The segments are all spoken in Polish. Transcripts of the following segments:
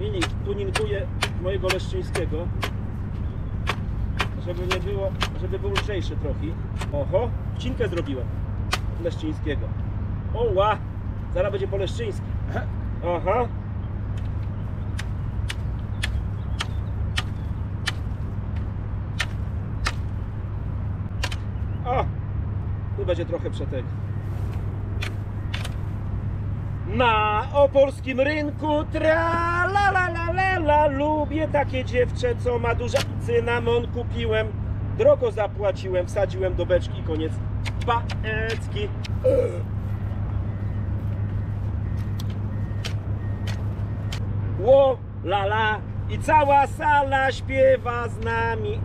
Mini tuninguję mojego leszczyńskiego, żeby nie było, żeby był lżejszy trochę. Oho, wcinkę zrobiłem leszczyńskiego. Oła, zaraz będzie po leszczyńskim. Aha. O, tu będzie trochę przetek. Na opolskim rynku tra la la la la la. Lubię takie dziewczę, co ma dużo. Cynamon kupiłem, drogo zapłaciłem, wsadziłem do beczki i koniec bajeczki. Ło la la i cała sala śpiewa z nami.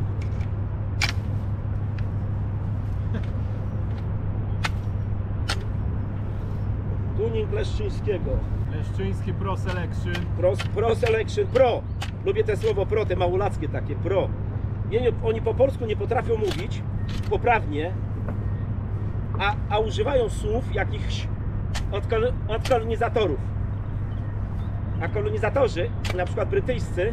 Tuning leszczyńskiego. Leszczyński Pro Selection. Pro Selection, pro. Lubię te słowo pro, te małolackie takie, pro. Oni po polsku nie potrafią mówić poprawnie, a używają słów jakichś od kolonizatorów. A kolonizatorzy, na przykład brytyjscy,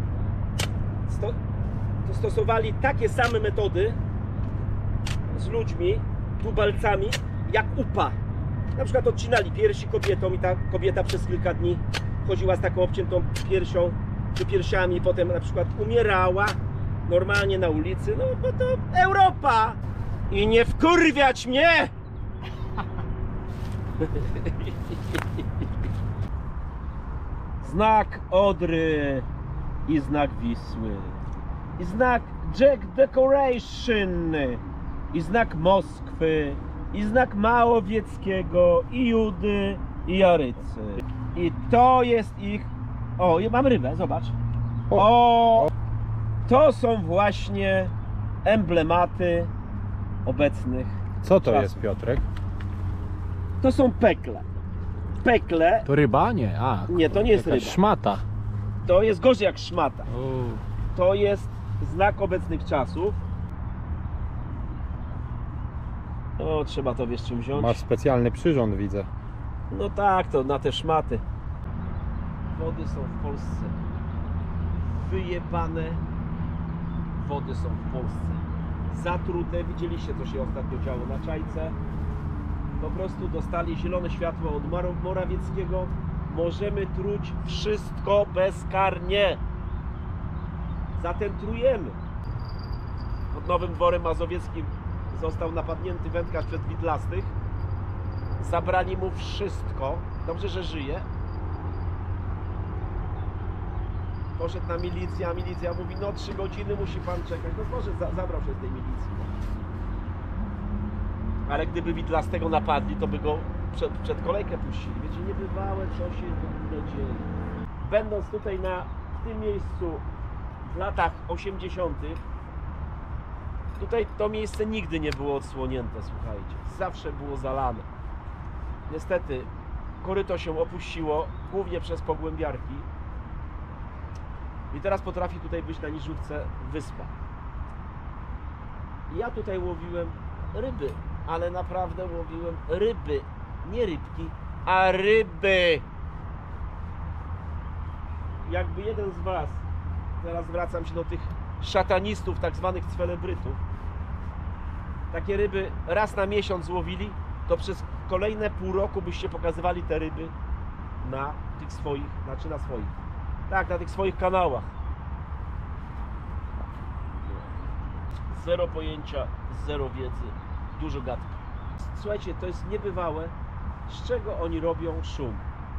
stosowali takie same metody z ludźmi, tubelcami, jak UPA. Na przykład odcinali piersi kobietom i ta kobieta przez kilka dni chodziła z taką obciętą piersią czy piersiami i potem na przykład umierała normalnie na ulicy. No bo to Europa! I nie wkurwiać mnie! Znak Odry i znak Wisły i znak Jack Decoration i znak Moskwy i znak Małowieckiego i Judy i Jarycy. I to jest ich... O, mam rybę, zobacz. O, to są właśnie emblematy obecnych Co to czasów. jest, Piotrek? To są pekle. Pekle... To ryba? Nie. A, Nie, to nie jest jakaś ryba. szmata. To jest gorzej jak szmata. To jest znak obecnych czasów. O, trzeba to wiesz czym wziąć. Masz specjalny przyrząd, widzę. No tak, to na te szmaty. Wody są w Polsce. Wyjebane wody są w Polsce. Zatrute, widzieliście co się ostatnio działo na Czajce. Po prostu dostali zielone światło od Morawieckiego. Możemy truć wszystko bezkarnie. Zatem trujemy. Pod Nowym Dworem Mazowieckim został napadnięty wędkarz przez Widlastych. Zabrali mu wszystko. Dobrze, że żyje. Poszedł na milicję, a milicja mówi, no 3 godziny musi pan czekać. No może zabrał się z tej milicji. Ale gdyby Widlastego napadli, to by go przed kolejkę puścili. Wiecie, niebywałe co się w ogóle dzieje. Będąc tutaj w tym miejscu w latach 80. Tutaj to miejsce nigdy nie było odsłonięte, słuchajcie. Zawsze było zalane. Niestety koryto się opuściło, głównie przez pogłębiarki. I teraz potrafi tutaj być na Niżówce wyspa. Ja tutaj łowiłem ryby, ale naprawdę łowiłem ryby. Nie rybki, a ryby. Jakby jeden z was, teraz zwracam się do tych szatanistów, tak zwanych celebrytów, takie ryby raz na miesiąc łowili, to przez kolejne pół roku byście pokazywali te ryby na tych swoich, znaczy na swoich, tak, na tych swoich kanałach. Zero pojęcia, zero wiedzy, dużo gadki. Słuchajcie, to jest niebywałe, z czego oni robią szum.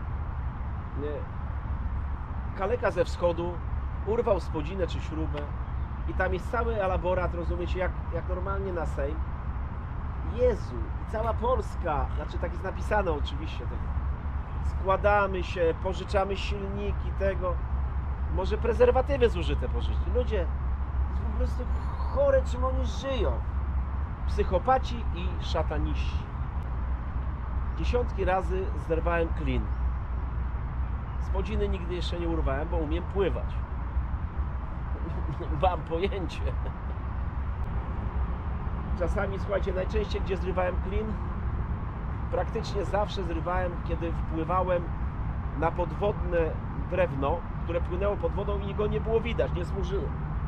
Kaleka ze wschodu urwał spodzinę czy śrubę i tam jest cały elaborat, rozumiecie, jak normalnie na Sejm. Jezu, i cała Polska, znaczy tak jest napisane oczywiście, tak. Składamy się, pożyczamy silniki tego, może prezerwatywy zużyte pożyczyć. Ludzie, jest po prostu chore, czym oni żyją. Psychopaci i szataniści. Dziesiątki razy zerwałem klin. Spodziny nigdy jeszcze nie urwałem, bo umiem pływać. Mam pojęcie. Czasami, słuchajcie, najczęściej gdzie zrywałem klin, praktycznie zawsze zrywałem, kiedy wpływałem na podwodne drewno, które płynęło pod wodą i go nie było widać, nie służyło.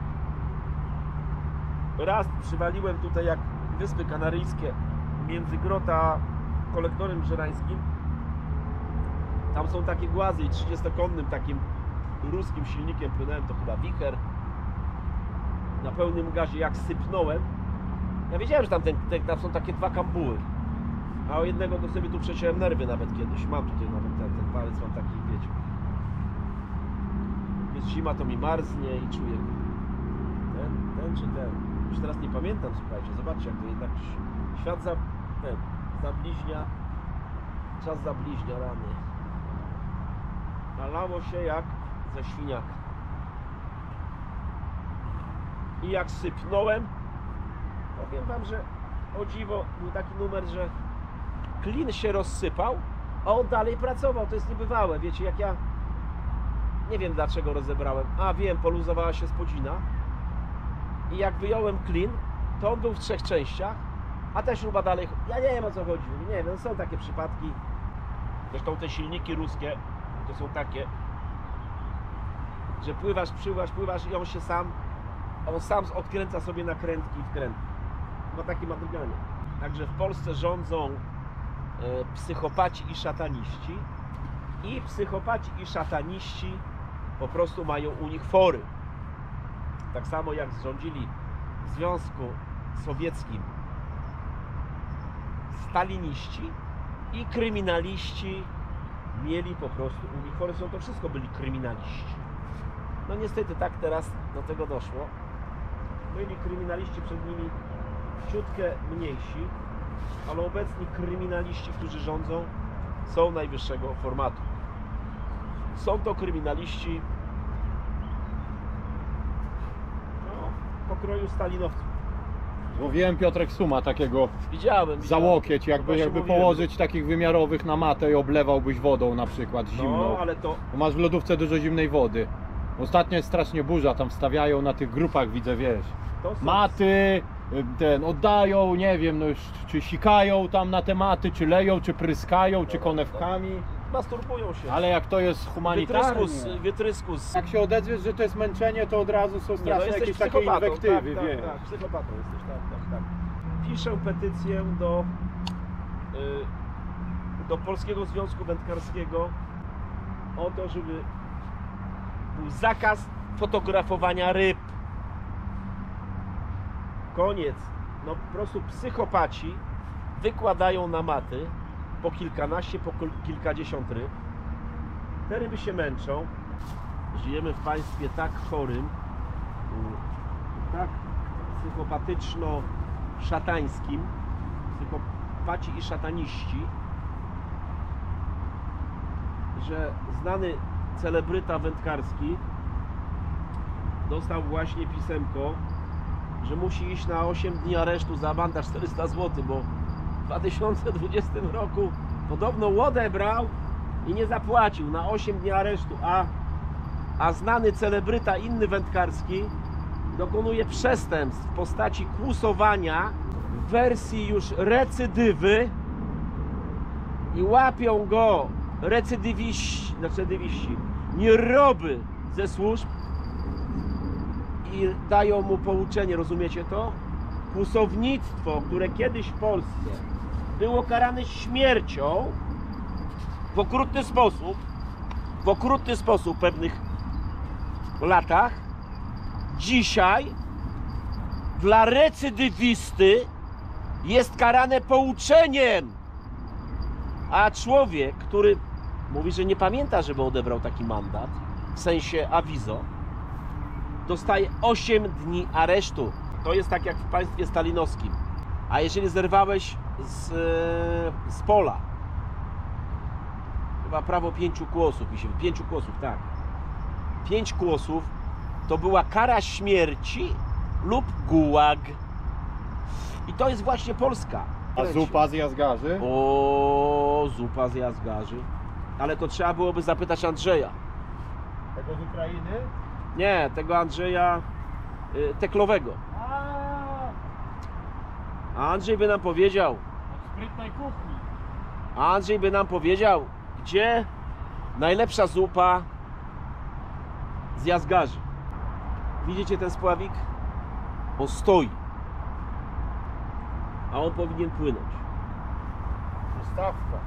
Raz przywaliłem tutaj jak Wyspy Kanaryjskie między Grota a kolektorem żerańskim. Tam są takie głazy i 30-konnym takim ruskim silnikiem płynąłem, to chyba wicher. Na pełnym gazie jak sypnąłem. Ja wiedziałem, że tam są takie dwa kambuły. A o jednego to sobie tu przeciąłem nerwy nawet kiedyś. Mam tutaj nawet ten palec, mam taki, wiecie. Jest zima, to mi marznie i czuję. Ten czy ten? Już teraz nie pamiętam, słuchajcie. Zobaczcie, jak to jednak świat zabliźnia. Czas zabliźnia, rany. Nalało się jak ze świniaka. I jak sypnąłem, powiem wam, że o dziwo był taki numer, że klin się rozsypał, a on dalej pracował. To jest niebywałe, wiecie, jak ja nie wiem dlaczego rozebrałem. A wiem, poluzowała się spodzina i jak wyjąłem klin, to on był w 3 częściach, a ta śruba dalej. Ja nie wiem, o co chodzi, nie wiem, są takie przypadki. Zresztą te silniki ruskie to są takie, że pływasz i on sam odkręca sobie nakrętki i wkrętki. Ma takie madruganie. Także w Polsce rządzą psychopaci i szataniści. I psychopaci i szataniści po prostu mają u nich fory. Tak samo jak rządzili w Związku Sowieckim staliniści i kryminaliści mieli po prostu u nich fory. To wszystko byli kryminaliści. No niestety tak teraz do tego doszło. Byli kryminaliści przed nimi ciutkę mniejsi, ale obecni kryminaliści, którzy rządzą, są najwyższego formatu. Są to kryminaliści pokroju stalinowców. Złowiłem, Piotrek, suma takiego Widziałem. za łokieć, jakby mówiłem. położyć takich wymiarowych na matę i oblewałbyś wodą na przykład zimną. No, ale to... Bo masz w lodówce dużo zimnej wody. Ostatnio jest strasznie burza, tam wstawiają na tych grupach, widzę, wiesz, to są... maty, oddają, nie wiem, no już, czy sikają tam na te maty, czy leją, czy pryskają, czy konewkami. Masturbują się. Ale jak to jest humanitarnie, Wytryskus. jak się odezwiesz, że to jest męczenie, to od razu są Nie, no straszne jesteś jakieś takie psychopatą, inwektywy, tak, wiesz. tak, psychopatą jesteś, tak. Piszę petycję do Polskiego Związku Wędkarskiego o to, żeby był zakaz fotografowania ryb. Koniec. No po prostu psychopaci wykładają na maty po kilkanaście, po kilkadziesiąt ryb. Te ryby się męczą. Żyjemy w państwie tak chorym, tak psychopatyczno-szatańskim, psychopaci i szataniści, że znany celebryta wędkarski dostał właśnie pisemko, że musi iść na 8 dni aresztu za mandat 400 zł, bo w 2020 roku podobno łodę brał i nie zapłacił, na 8 dni aresztu, a znany celebryta inny wędkarski dokonuje przestępstw w postaci kłusowania w wersji już recydywy i łapią go recydywiści, nieroby ze służb i dają mu pouczenie, rozumiecie to? Kłusownictwo, które kiedyś w Polsce było karane śmiercią w okrutny sposób w pewnych latach, dzisiaj dla recydywisty jest karane pouczeniem. A człowiek, który mówi, że nie pamięta, żeby odebrał taki mandat, w sensie awizo, dostaje 8 dni aresztu. To jest tak jak w państwie stalinowskim. A jeżeli zerwałeś z pola, chyba prawo 5 kłosów, 5 kłosów, tak. 5 kłosów to była kara śmierci lub gułag. I to jest właśnie Polska. A zupa z jazgarzy? O, zupa z jazgarzy. Ale to trzeba byłoby zapytać Andrzeja. Tego z Ukrainy? Nie, tego Andrzeja Teklowego. A Andrzej by nam powiedział. Od sprytnej kuchni. A Andrzej by nam powiedział, gdzie najlepsza zupa z Jazgarzy. Widzicie ten spławik? On stoi, a on powinien płynąć. Przystawka.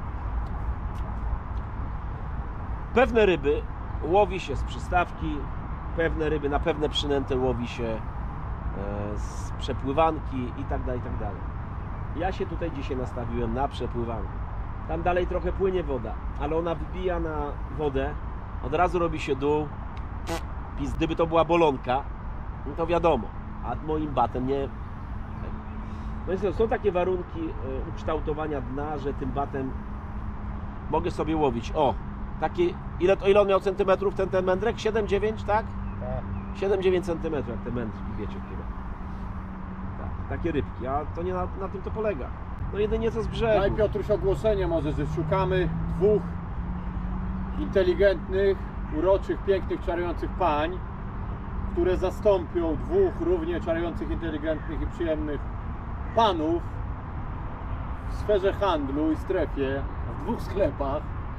Pewne ryby łowi się z przystawki, pewne ryby na pewne przynęty łowi się z przepływanki i tak dalej, i tak dalej. Ja się tutaj dzisiaj nastawiłem na przepływankę. Tam dalej trochę płynie woda, ale ona wbija na wodę, od razu robi się dół. Gdyby to była bolonka, no to wiadomo, a moim batem nie. No więc są takie warunki ukształtowania dna, że tym batem mogę sobie łowić. O, takie, ile on miał centymetrów ten mędrek? 7-9, tak? Tak. 7-9 centymetrów, jak te mędrki, wiecie które. Tak, takie rybki, a to nie na tym to polega. No jedynie co z brzegu. Daj Piotruś ogłoszenie może, że szukamy dwóch inteligentnych, uroczych, pięknych, czarujących pań, które zastąpią dwóch równie czarujących, inteligentnych i przyjemnych panów w sferze handlu i strefie, w dwóch sklepach,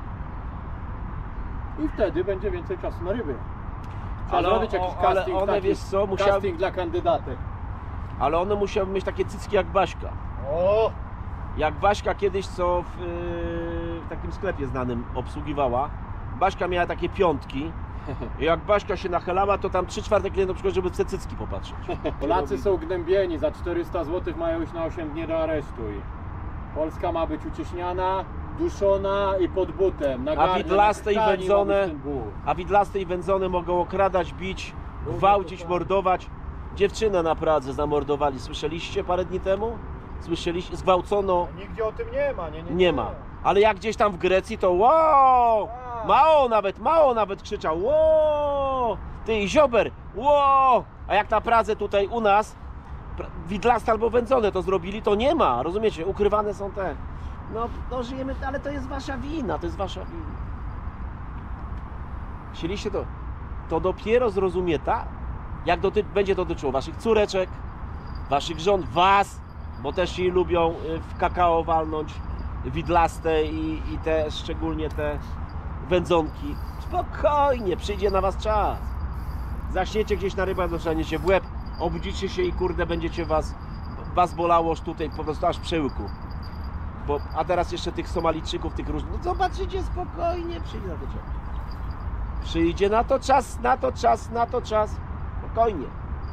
i wtedy będzie więcej czasu na ryby. Trzeba zrobić jakiś casting, one, taki, wiesz co, casting dla kandydatek. ale one musiały mieć takie cycki jak Baśka. O! Jak Baśka kiedyś, co w takim sklepie znanym obsługiwała, Baśka miała takie piątki i jak Baśka się nachylała, to tam 3/4 klientów przychodziło, żeby w te cycki popatrzeć. Polacy są gnębieni, za 400 zł mają iść na 8 dni do aresztu. I Polska ma być ucieśniana, duszona i pod butem. Na garnie, widlaste i na krtani wędzone- ma być ten but. A widlaste i wędzone mogą okradać, bić, gwałcić, mordować. Dziewczynę na Pradze zamordowali, słyszeliście parę dni temu? Słyszeliście? Zgwałcono. Nigdzie o tym nie ma, Nie ma. Ale jak gdzieś tam w Grecji, to wow! Mało nawet krzyczał, wow! Ty Ziober, wow! A jak na Pradze tutaj u nas, widlaste albo wędzone to zrobili, to nie ma, rozumiecie? Ukrywane są te. No żyjemy, ale to jest wasza wina, to jest wasza wina. Chcieliście to dopiero zrozumie, tak? Jak będzie dotyczyło waszych córeczek, waszych żon, was, bo też jej lubią w kakao walnąć widlaste i te, szczególnie te wędzonki. Spokojnie, przyjdzie na was czas. Zaśniecie gdzieś na rybach, dostaniecie w łeb, obudzicie się i kurde, będziecie was bolało już tutaj po prostu aż w przełyku. A teraz jeszcze tych Somalijczyków, tych różnych, no zobaczycie, spokojnie, przyjdzie na to czas. Przyjdzie na to czas, na to czas. Spokojnie.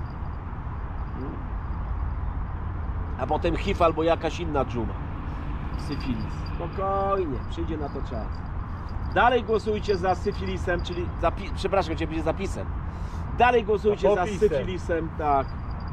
A potem HIV albo jakaś inna dżuma. Syfilis. Spokojnie, przyjdzie na to czas. Dalej głosujcie za syfilisem, czyli przepraszam, cię będzie zapisem. Dalej głosujcie za syfilisem, tak.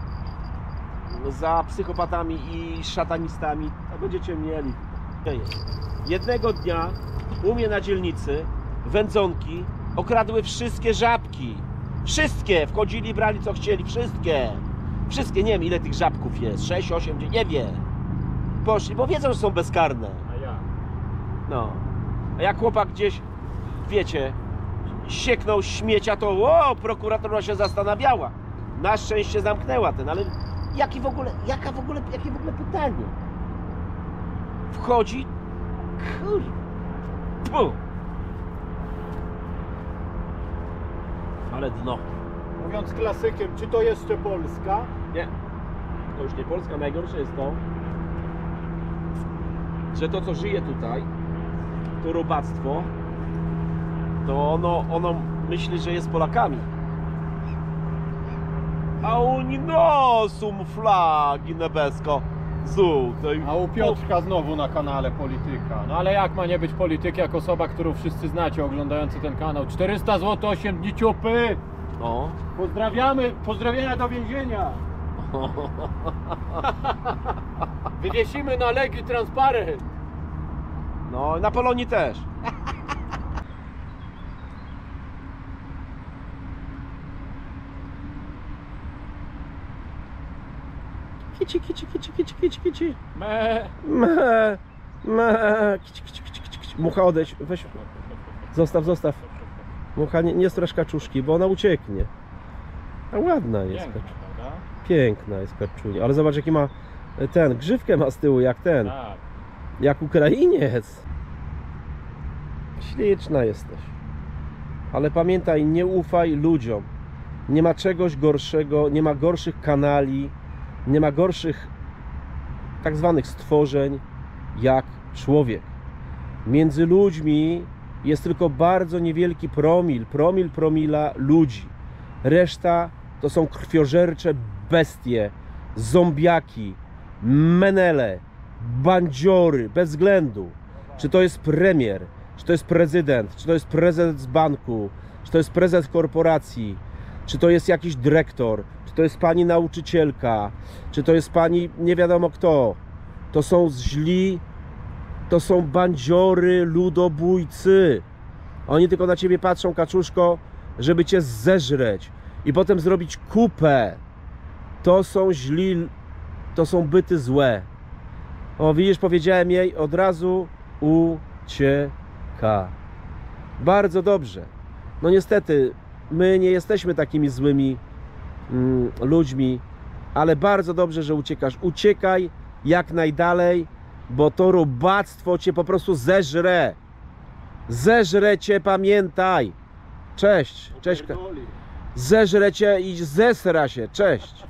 Za psychopatami i szatanistami. To będziecie mieli. Jednego dnia u mnie na dzielnicy wędzonki okradły wszystkie żabki. Wszystkie! Wchodzili, brali co chcieli. Wszystkie! Wszystkie, nie wiem ile tych żabków jest. 6, 8, nie wiem. Poszli, bo wiedzą, że są bezkarne. A ja? No. A jak chłopak gdzieś, wiecie, sieknął śmiecia, to prokuratura się zastanawiała. Na szczęście zamknęła ten, ale jakie w ogóle pytanie? Wchodzi, kurwa. Ale dno. Mówiąc klasykiem, czy to jeszcze Polska? Nie, to już nie Polska. Najgorsze jest to, że to co żyje tutaj, to robactwo, to ono myśli, że jest Polakami. A oni nosą flagi niebiesko żółtej. A u Piotrka znowu na kanale polityka. No ale jak ma nie być polityki, jak osoba, którą wszyscy znacie, oglądający ten kanał? 400 zł, 8 dni ciupy! No. Pozdrawiamy, pozdrowienia do więzienia! Wywiesimy na Legii transparent! No, na Polonii też. Kici. Me. Kici. Mucha odejdź, weź. Zostaw. Mucha, nie strasz kaczuszki, bo ona ucieknie. A ładna jest kaczuszka. Piękna jest kaczunia, ale zobacz jaki ma grzywkę ma z tyłu, jak ten. Tak. Jak Ukrainiec. Śliczna jesteś. Ale pamiętaj, nie ufaj ludziom. Nie ma czegoś gorszego, nie ma gorszych kanali, nie ma gorszych tak zwanych stworzeń jak człowiek. Między ludźmi jest tylko bardzo niewielki promila ludzi. Reszta to są krwiożercze bestie, zombiaki, menele, bandziory, bez względu, czy to jest premier, czy to jest prezydent, czy to jest prezes banku, czy to jest prezes korporacji, czy to jest jakiś dyrektor, czy to jest pani nauczycielka, czy to jest pani nie wiadomo kto. To są źli, to są bandziory, ludobójcy. Oni tylko na ciebie patrzą, kaczuszko, żeby cię zeżreć i potem zrobić kupę. To są źli, to są byty złe. O, widzisz, powiedziałem jej, od razu ucieka. Bardzo dobrze. No niestety, my nie jesteśmy takimi złymi ludźmi, ale bardzo dobrze, że uciekasz. Uciekaj jak najdalej, bo to robactwo cię po prostu zeżre. Zeżre cię, pamiętaj. Cześć. Cześć. Zeżre cię i zesra się. Cześć.